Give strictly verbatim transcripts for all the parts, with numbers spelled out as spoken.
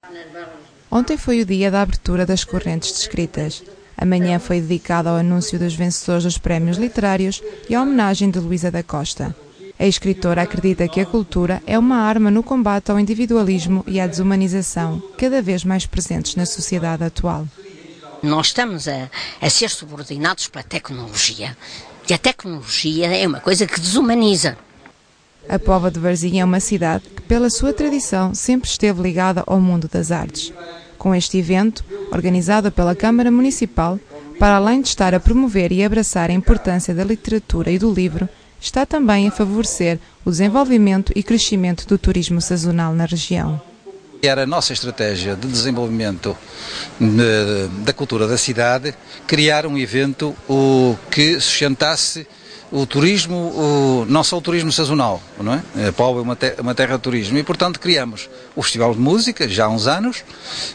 Ontem foi o dia da abertura das correntes de escritas. Amanhã foi dedicado ao anúncio dos vencedores dos prémios literários e à homenagem de Luísa da Costa. A escritora acredita que a cultura é uma arma no combate ao individualismo e à desumanização, cada vez mais presentes na sociedade atual. Nós estamos a, a ser subordinados pela tecnologia. E a tecnologia é uma coisa que desumaniza. A Póvoa de Varzim é uma cidade que, pela sua tradição, sempre esteve ligada ao mundo das artes. Com este evento, organizado pela Câmara Municipal, para além de estar a promover e abraçar a importância da literatura e do livro, está também a favorecer o desenvolvimento e crescimento do turismo sazonal na região. Era a nossa estratégia de desenvolvimento de, da cultura da cidade, criar um evento o, que sustentasse o turismo, o, não só o turismo sazonal, não é? A Póvoa é uma, te, uma terra de turismo e, portanto, criamos o Festival de Música, já há uns anos,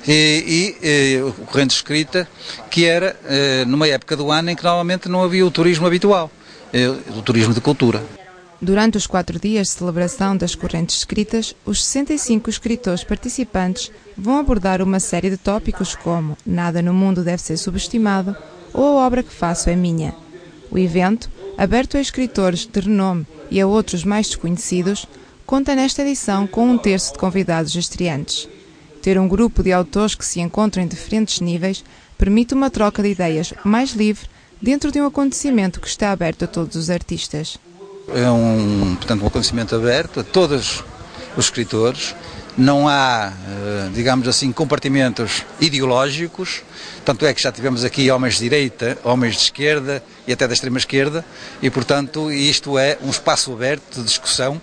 e, e, e o Corrente de Escrita, que era eh, numa época do ano em que normalmente não havia o turismo habitual, eh, o turismo de cultura. Durante os quatro dias de celebração das correntes escritas, os sessenta e cinco escritores participantes vão abordar uma série de tópicos como Nada no mundo deve ser subestimado ou A obra que faço é minha. O evento, aberto a escritores de renome e a outros mais desconhecidos, conta nesta edição com um terço de convidados estreantes. Ter um grupo de autores que se encontram em diferentes níveis permite uma troca de ideias mais livre dentro de um acontecimento que está aberto a todos os artistas. É um, portanto, um acontecimento aberto a todos os escritores, não há, digamos assim, compartimentos ideológicos, tanto é que já tivemos aqui homens de direita, homens de esquerda e até da extrema esquerda, e portanto isto é um espaço aberto de discussão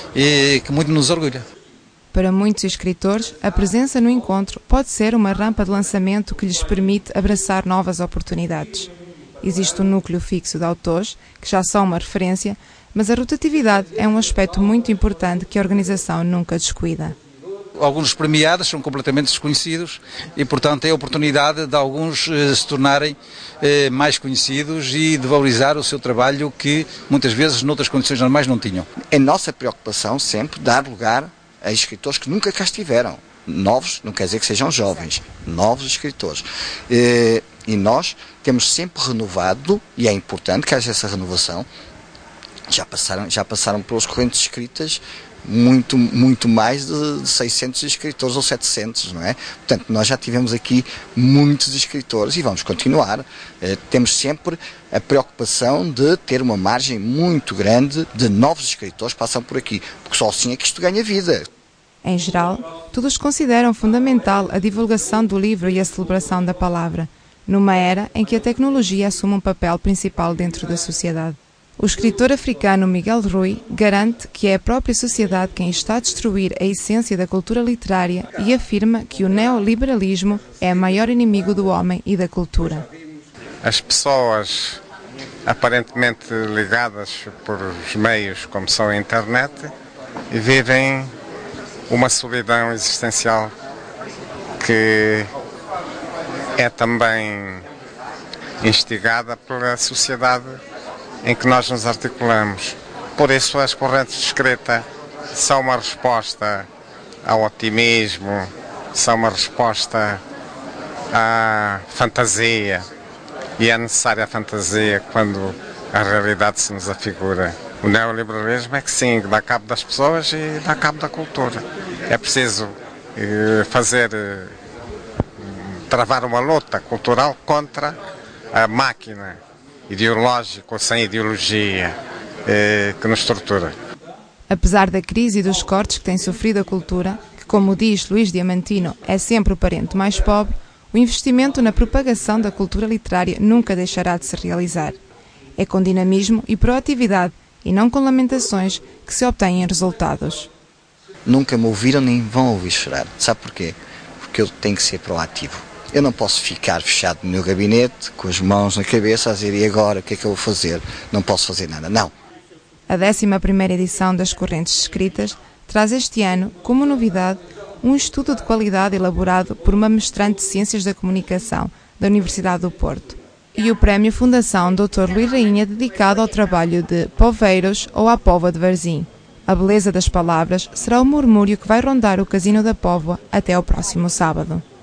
e que muito nos orgulha. Para muitos escritores, a presença no encontro pode ser uma rampa de lançamento que lhes permite abraçar novas oportunidades. Existe um núcleo fixo de autores, que já são uma referência, mas a rotatividade é um aspecto muito importante que a organização nunca descuida. Alguns dos premiados são completamente desconhecidos e, portanto, é a oportunidade de alguns eh, se tornarem eh, mais conhecidos e de valorizar o seu trabalho que, muitas vezes, noutras condições normais não tinham. É nossa preocupação sempre dar lugar a escritores que nunca cá estiveram. Novos, não quer dizer que sejam jovens, novos escritores. E, e nós temos sempre renovado, e é importante que haja essa renovação. Já passaram, já passaram pelas correntes escritas muito, muito mais de, de seiscentos escritores ou setecentos, não é? Portanto, nós já tivemos aqui muitos escritores e vamos continuar. Eh, temos sempre a preocupação de ter uma margem muito grande de novos escritores que passam por aqui, porque só assim é que isto ganha vida. Em geral, todos consideram fundamental a divulgação do livro e a celebração da palavra, numa era em que a tecnologia assume um papel principal dentro da sociedade. O escritor africano Miguel Rui garante que é a própria sociedade quem está a destruir a essência da cultura literária e afirma que o neoliberalismo é o maior inimigo do homem e da cultura. As pessoas aparentemente ligadas por os meios como são a internet vivem uma solidão existencial que é também instigada pela sociedade em que nós nos articulamos. Por isso as correntes de escrita são uma resposta ao otimismo, são uma resposta à fantasia, e é necessária a fantasia quando a realidade se nos afigura. O neoliberalismo é que sim, dá cabo das pessoas e dá cabo da cultura. É preciso eh, fazer, eh, travar uma luta cultural contra a máquina ideológico ou sem ideologia eh, que nos tortura. Apesar da crise e dos cortes que tem sofrido a cultura, que, como diz Luís Diamantino, é sempre o parente mais pobre, o investimento na propagação da cultura literária nunca deixará de se realizar. É com dinamismo e proatividade, e não com lamentações, que se obtêm resultados. Nunca me ouviram nem vão ouvir chorar. Sabe porquê? Porque eu tenho que ser proativo. Eu não posso ficar fechado no meu gabinete, com as mãos na cabeça, a dizer, e agora, o que é que eu vou fazer? Não posso fazer nada. Não. A décima primeira edição das Correntes Escritas traz este ano, como novidade, um estudo de qualidade elaborado por uma mestrante de Ciências da Comunicação da Universidade do Porto e o Prémio Fundação doutor Luís Rainha dedicado ao trabalho de Poveiros ou à Póvoa de Varzim. A beleza das palavras será o murmúrio que vai rondar o Casino da Póvoa até ao próximo sábado.